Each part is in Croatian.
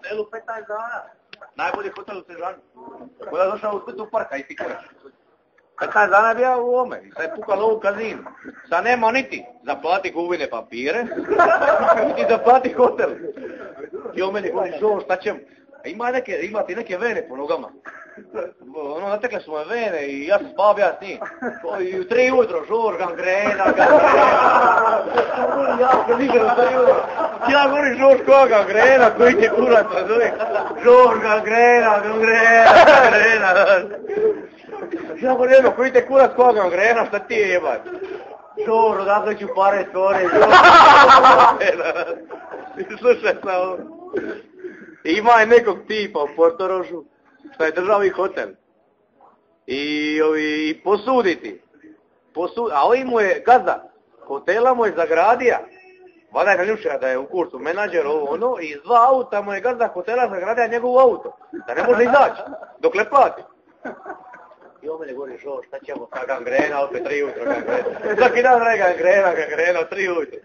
hotelu 15 dana. Najbolji hotel u Sežani. Kada je došao u Splitu u parka i ti kuraš. 15 dana je bio u ome. I sad je pukalo u kazinu. Sad nema niti zaplati guvine papire, niti zaplati hotel. I on meni govori, što, šta ćemo? Ima ti neke vene po nogama. Ono, natekle su moje vene i ja sam spao ja s njim. I u 3 ujutro, žor, gangrena. Ja govorim, žor, koja gangrena, koji će kurac, razumiješ? Žor, gangrena. Ja govorim, koji te kurac, koja gangrena, šta ti je jebać? Žor, odakle ću pare stvore, žor. Slušaj sa ovo. Ima je nekog tipa u Portorožu, što je državni hotel. I posuditi. A ovaj mu je gazda, hotela mu je zagradija. Vada je naljučila da je u kursu menadžer ovo ono i iz 2 auta mu je gazda hotela zagradija njegov auto. Da ne može izaći, dokle plati. I on mene govori, žo, šta ćemo sa gangrena, opet 3 ujutro gangrena. Svaki dan radi gangrena, 3 ujutro.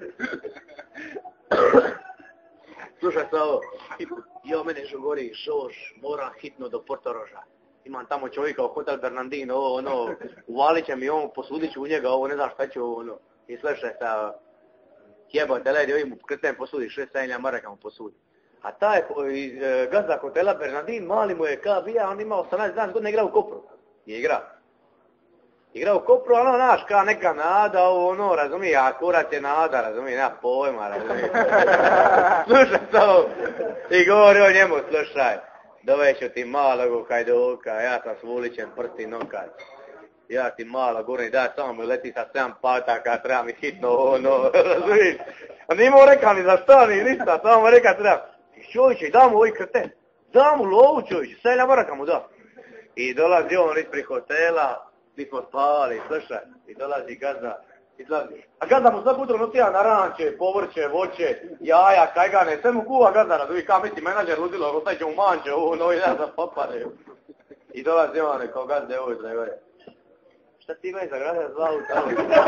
Slušaj se ovo, jo mene govori, Žož, moram hitno do Portoroža. Imam tamo čovjeka u Hotel Bernardin, ono, uvalit će mi on, posudit ću u njega, ovo, ne znam šta ću, ono. I slušaj sa, jebate ledi, ovim mu kretem posudi, 6-7 maraka mu posudi. A taj gazda Hotela Bernardin, mali mu je bija, on ima 18 godina, igra u Kopru. Je igra u Kopru, ono, znaš, kao neka nada, ono, razumije, a kurac je nada, razumije, nema pojma, razumije. Slušaj to, i govori o njemu, slušaj, doveću ti malog Hajduka, ja sam s Vulićem prsti nokat. Ja ti malo govorim, daj, samo mi leti sa 7 pataka, treba mi hitno, ono, razumiješ. A nije mu rekao ni za šta, ni ništa, samo mu rekao treba. Čovječe, da mu ovaj krten, da mu lovu čovječe, 7 maraka mu da. I dolazi on ispred hotela, mi smo spavali, slušaj, i dolazi gazda, izlazi. A gazda mu sve putro notija naranče, povrće, voće, jaja, kajgane, sve mu kuva gazda, razumije, kao misli menadžer ludilo, ostaj će mu manče, ovo, no, i ja sam popade. I dolazi on, kao gazde, ovo je šta ti imaju za grada za auta?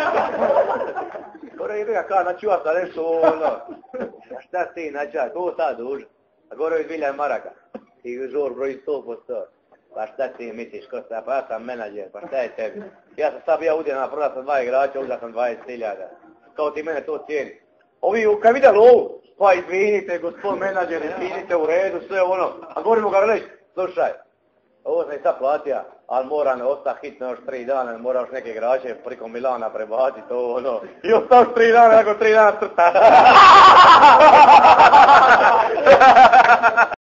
Gore ide ga kao načuva sa nešto, ono. A šta ti načuva, ko sad duže? A gore je 2000 maraka. I žor broji 100%. Pa šta ti misliš, ko sta, pa ja sam menadžer, pa šta je tebi? Ja sam sad bio udjena, prodao sam 2 igrača, uzao sam 20.000. Kao ti mene to cijeni. Ovi, kad vide lovu, pa izvinite, gospod menadžer, izvinite, u redu, sve ono. A govorimo ga reći, slušaj, ovo sam i sad platija, ali moram ostati hitno još 3 dana, moram još neke igrače preko Milana prebaciti, to ono. I ostao 3 dana, nakon 3 dana crta.